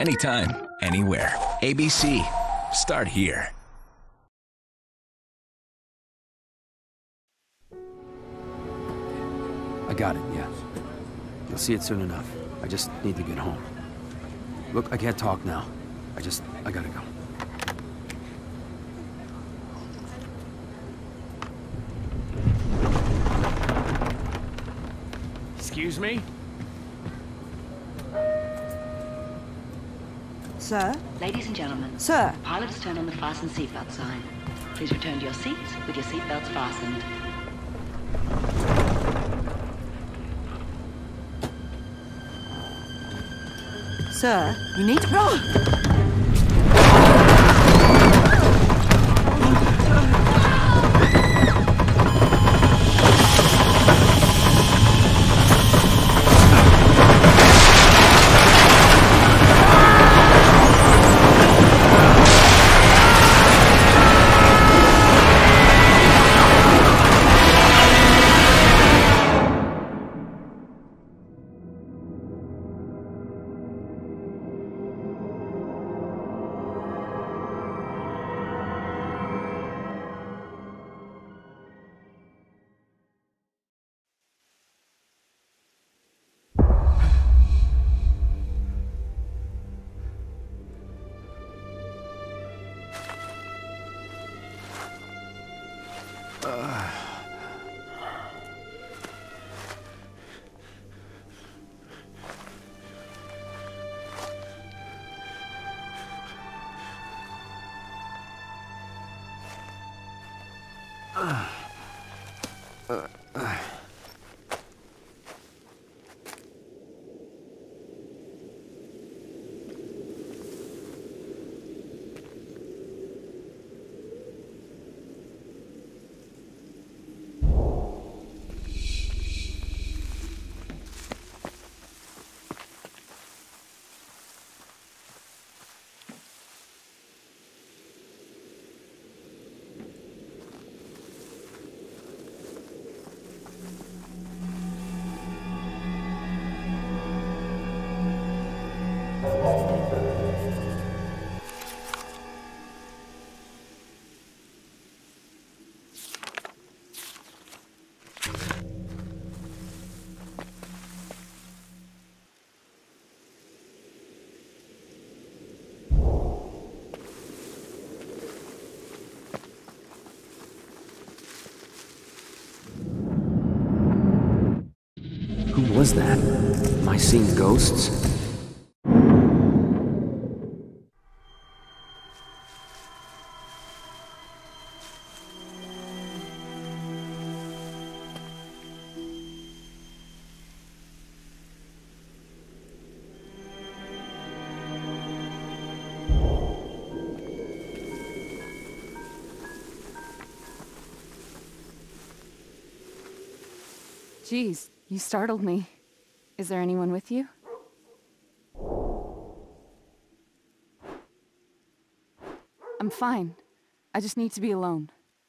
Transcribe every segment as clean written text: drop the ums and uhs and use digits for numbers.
Anytime, anywhere. ABC. Start here. I got it, yeah. You'll see it soon enough. I just need to get home. Look, I can't talk now. I gotta go. Excuse me? Sir? Ladies and gentlemen. Sir? Pilot has turned on the fasten seatbelt sign. Please return to your seats with your seatbelts fastened. Sir, you need to go. Who was that? Am I seeing ghosts? Jeez, you startled me. Is there anyone with you? I'm fine. I just need to be alone.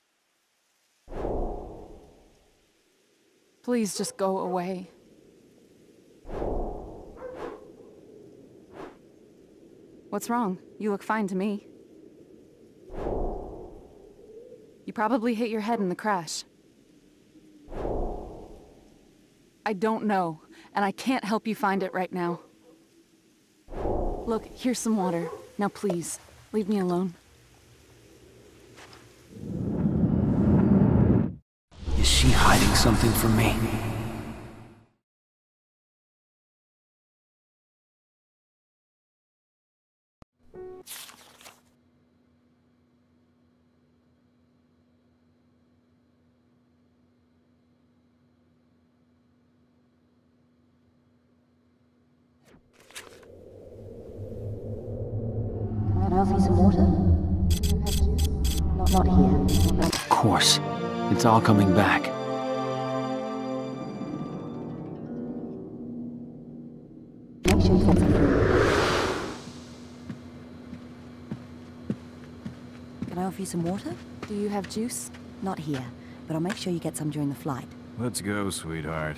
Please just go away. What's wrong? You look fine to me. You probably hit your head in the crash. I don't know, and I can't help you find it right now. Look, here's some water. Now please, leave me alone. Is she hiding something from me? Some water? Not here. Of course. It's all coming back. Make sure you get some. Can I offer you some water? Do you have juice? Not here, but I'll make sure you get some during the flight. Let's go, sweetheart.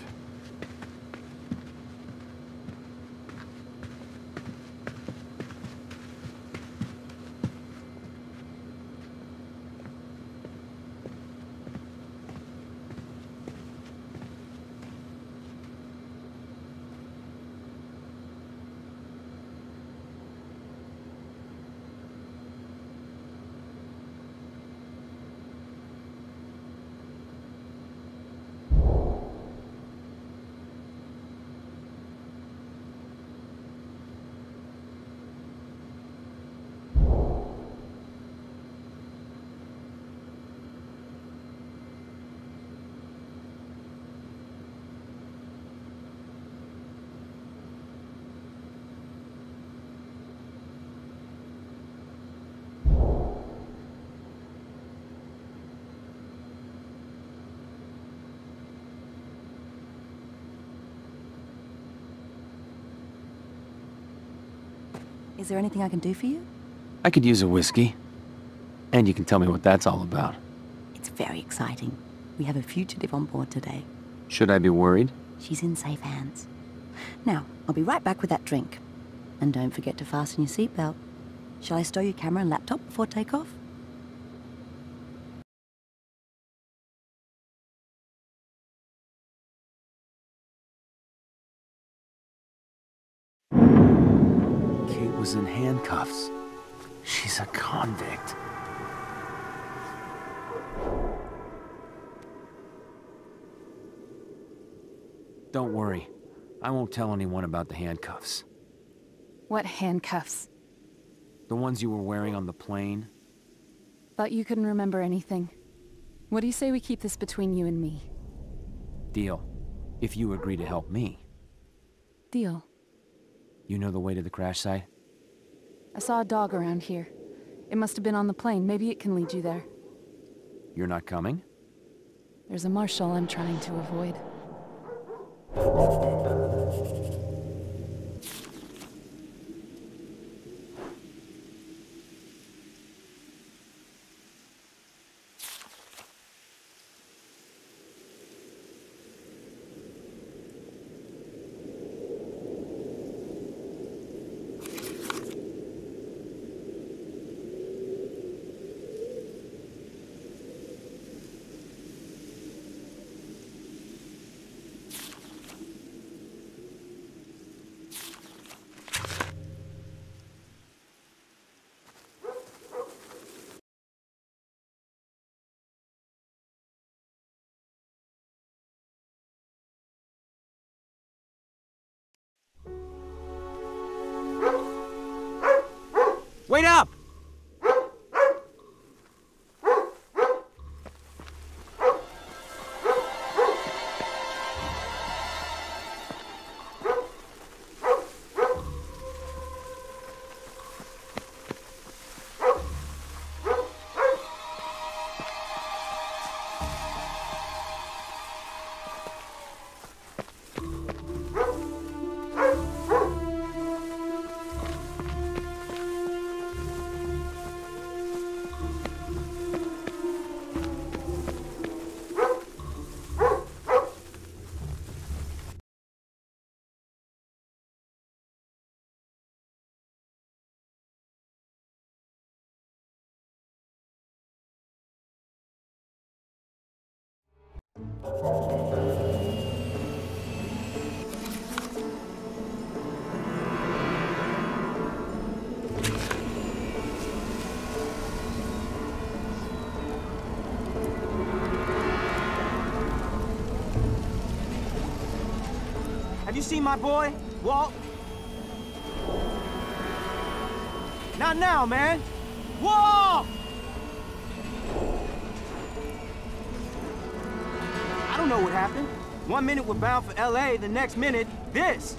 Is there anything I can do for you? I could use a whiskey. And you can tell me what that's all about. It's very exciting. We have a fugitive on board today. Should I be worried? She's in safe hands. Now, I'll be right back with that drink. And don't forget to fasten your seatbelt. Shall I stow your camera and laptop before takeoff? Kate was in handcuffs. She's a convict. Don't worry. I won't tell anyone about the handcuffs. What handcuffs? The ones you were wearing on the plane. Thought you couldn't remember anything. What do you say we keep this between you and me? Deal. If you agree to help me. Deal. You know the way to the crash site? I saw a dog around here. It must have been on the plane. Maybe it can lead you there. You're not coming? There's a marshal I'm trying to avoid. Wait up! Have you seen my boy, Walt? Not now, man! Walt! I don't know what happened. 1 minute we're bound for LA, the next minute, this.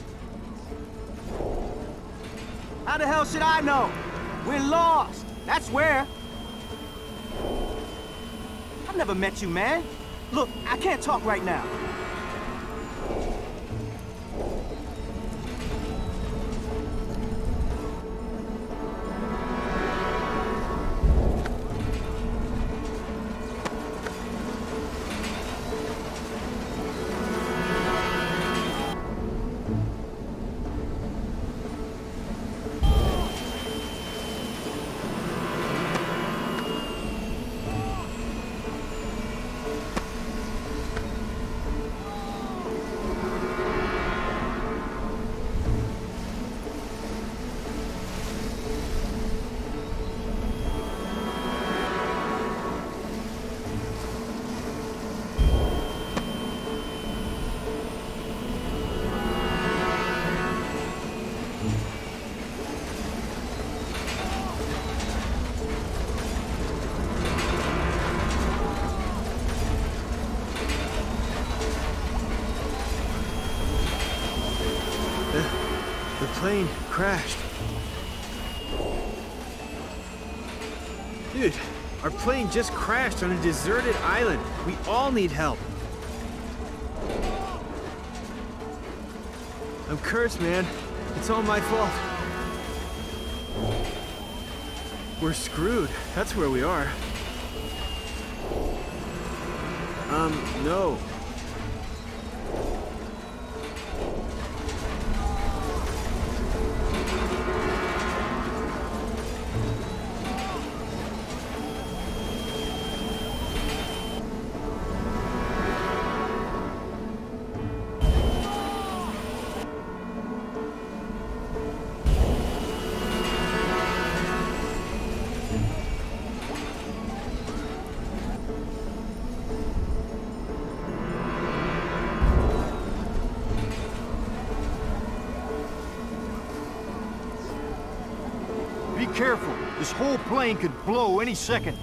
How the hell should I know? We're lost, that's where. I've never met you, man. Look, I can't talk right now. The plane crashed. Dude, our plane just crashed on a deserted island. We all need help. I'm cursed, man. It's all my fault. We're screwed. That's where we are. No. Be careful. This whole plane could blow any second.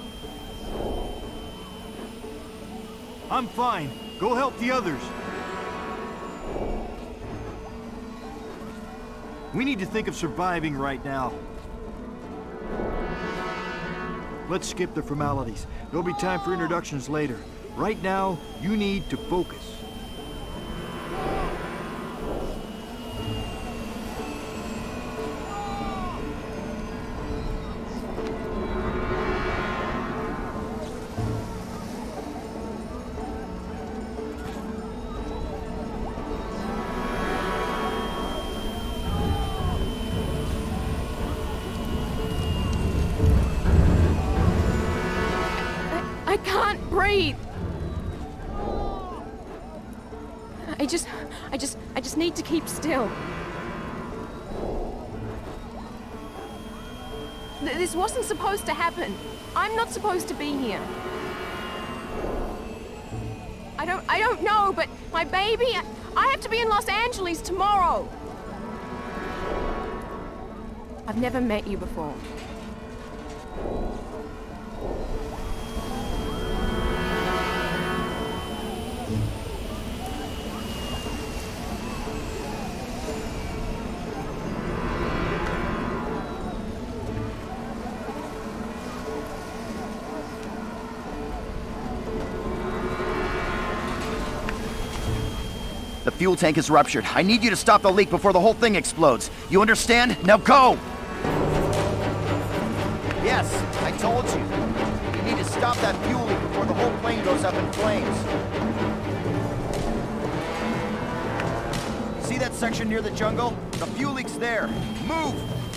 I'm fine. Go help the others. We need to think of surviving right now. Let's skip the formalities. There'll be time for introductions later. Right now, you need to focus. I can't breathe. I just need to keep still. This wasn't supposed to happen. I'm not supposed to be here. I don't know, but my baby, I have to be in Los Angeles tomorrow. I've never met you before. The fuel tank is ruptured. I need you to stop the leak before the whole thing explodes. You understand? Now go! Yes, I told you. You need to stop that fuel leak before the whole plane goes up in flames. See that section near the jungle? The fuel leak's there. Move!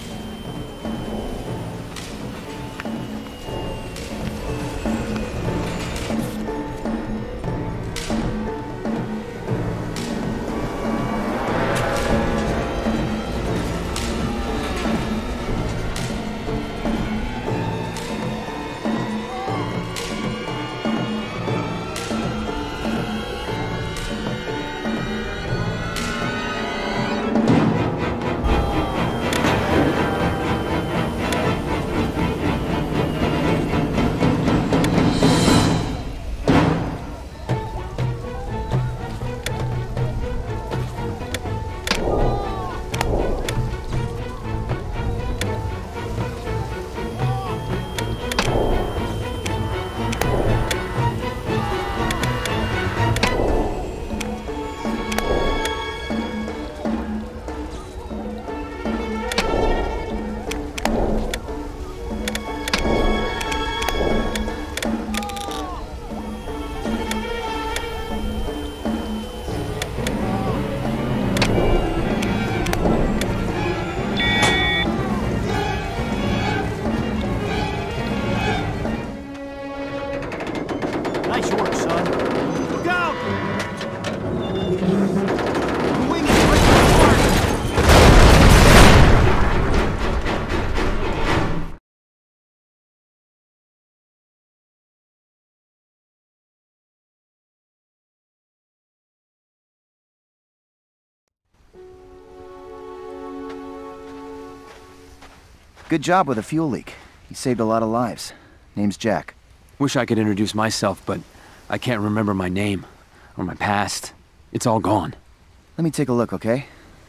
Good job with a fuel leak. You saved a lot of lives. Name's Jack. Wish I could introduce myself, but I can't remember my name or my past. It's all gone. Let me take a look, okay?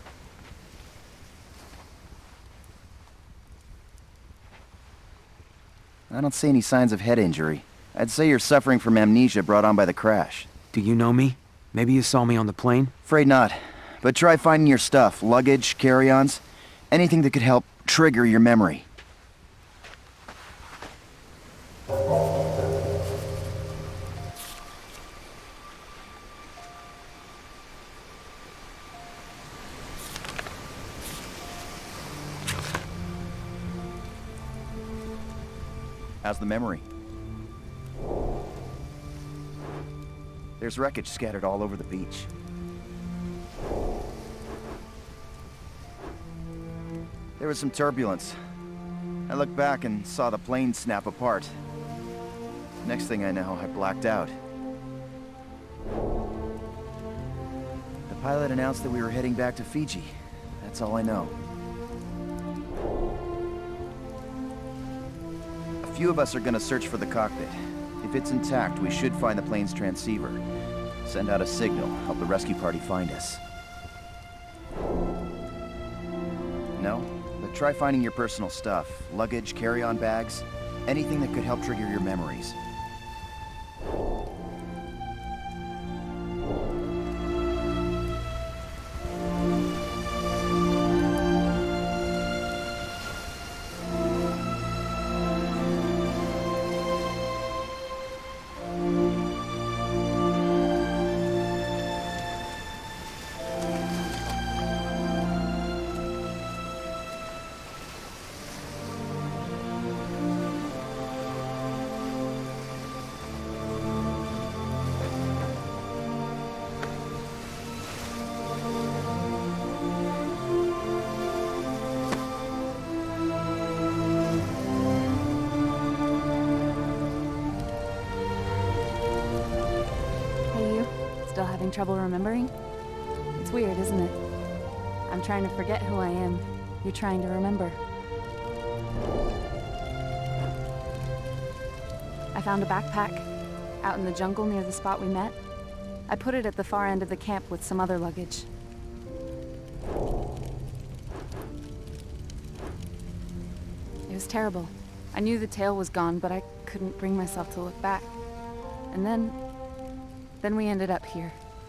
I don't see any signs of head injury. I'd say you're suffering from amnesia brought on by the crash. Do you know me? Maybe you saw me on the plane? Afraid not. But try finding your stuff, luggage, carry-ons, anything that could help trigger your memory. How's the memory? There's wreckage scattered all over the beach. There was some turbulence. I looked back and saw the plane snap apart. Next thing I know, I blacked out. The pilot announced that we were heading back to Fiji. That's all I know. A few of us are gonna search for the cockpit. If it's intact, we should find the plane's transceiver. Send out a signal, help the rescue party find us. No? But try finding your personal stuff. Luggage, carry-on bags, anything that could help trigger your memories. Still having trouble remembering? It's weird, isn't it? I'm trying to forget who I am. You're trying to remember. I found a backpack out in the jungle near the spot we met. I put it at the far end of the camp with some other luggage. It was terrible. I knew the tail was gone, but I couldn't bring myself to look back. And then we ended up here.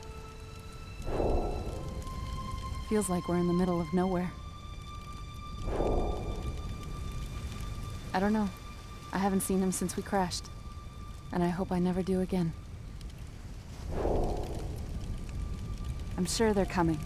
Feels like we're in the middle of nowhere. I don't know. I haven't seen him since we crashed. And I hope I never do again. I'm sure they're coming.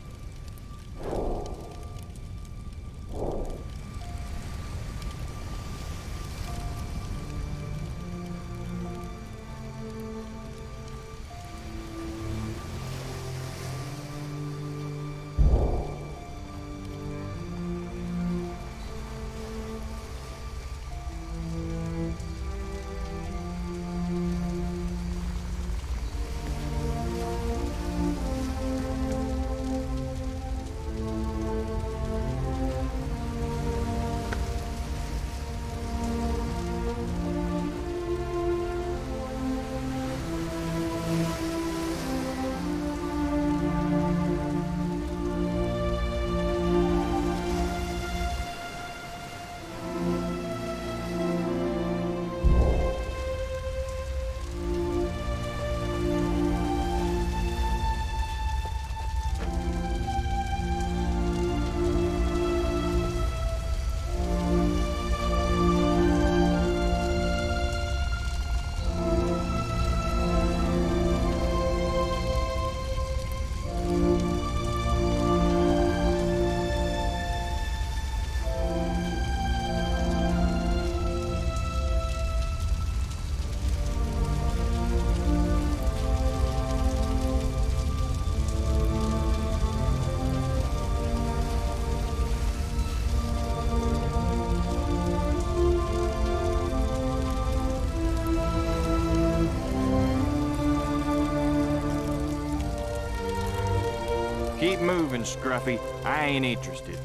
Keep moving, Scruffy. I ain't interested.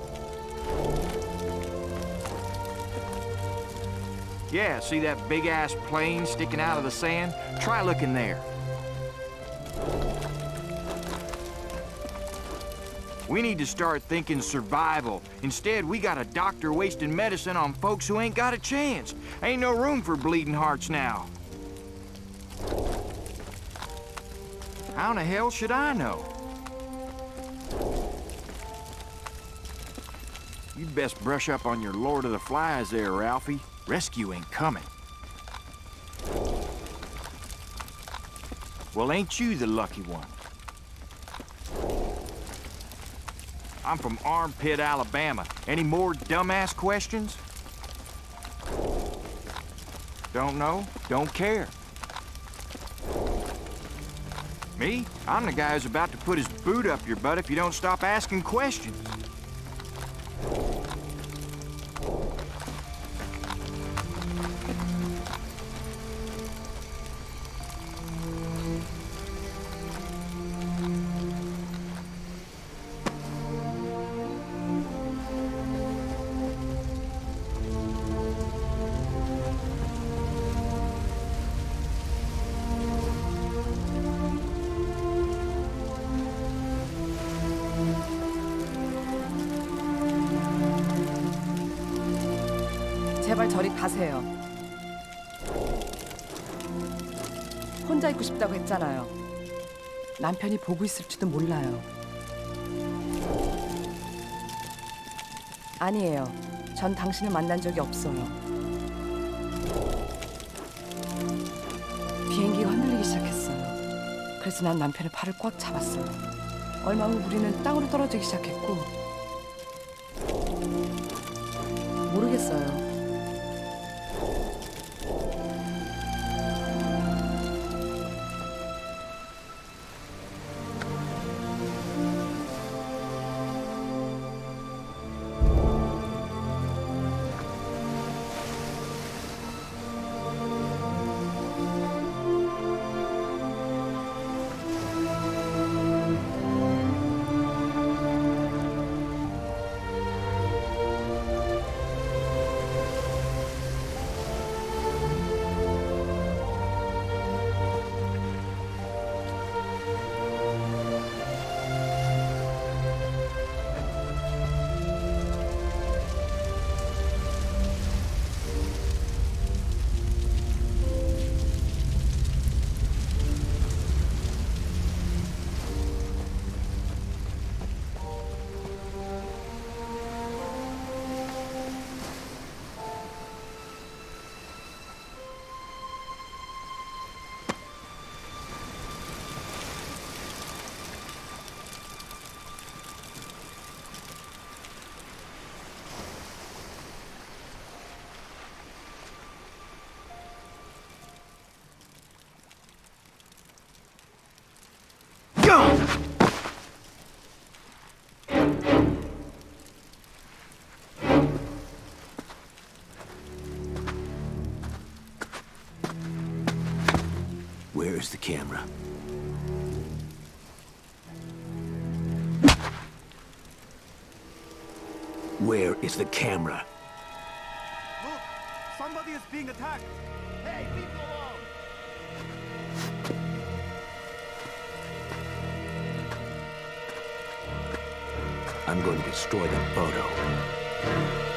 Yeah, see that big-ass plane sticking out of the sand? Try looking there. We need to start thinking survival. Instead, we got a doctor wasting medicine on folks who ain't got a chance. Ain't no room for bleeding hearts now. How in the hell should I know? You'd best brush up on your Lord of the Flies there, Ralphie. Rescue ain't coming. Well, ain't you the lucky one? I'm from Armpit, Alabama. Any more dumbass questions? Don't know, don't care. Me? I'm the guy who's about to put his boot up your butt if you don't stop asking questions. 제발 저리 가세요. 혼자 있고 싶다고 했잖아요. 남편이 보고 있을지도 몰라요. 아니에요. 전 당신을 만난 적이 없어요. 비행기가 흔들리기 시작했어요. 그래서 난 남편의 팔을 꽉 잡았어요. 얼마 후 우리는 땅으로 떨어지기 시작했고 모르겠어요. Where's the camera? Where is the camera? Look! Somebody is being attacked! Hey, leave him alone! I'm going to destroy that photo.